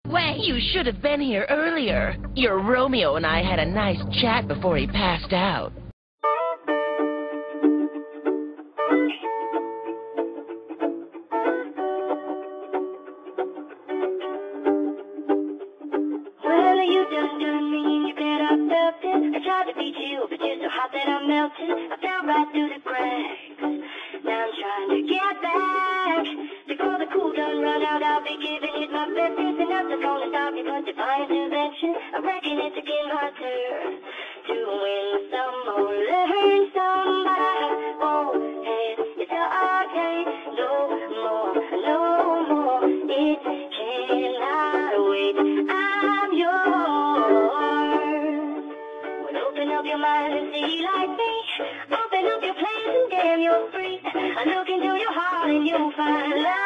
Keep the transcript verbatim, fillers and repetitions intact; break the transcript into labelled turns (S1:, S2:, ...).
S1: Wait! You should have been here earlier. Your Romeo and I had a nice chat before he passed out.
S2: Well, you done done me and you bet I felt it. I tried to beat you, but you're so hot that I melted. I fell right through the cracks. Now I'm trying to get back. Before the cool done run out, I'll be giving it my best. There's nothing gonna stop you but divine intervention. I reckon it's again my turn to win some or learn some, but I won't hesitate no more, no more. It cannot wait. I'm yours. Well, open up your mind and see like me. Open up your plans and damn, you're free. I look into your heart and you'll find love.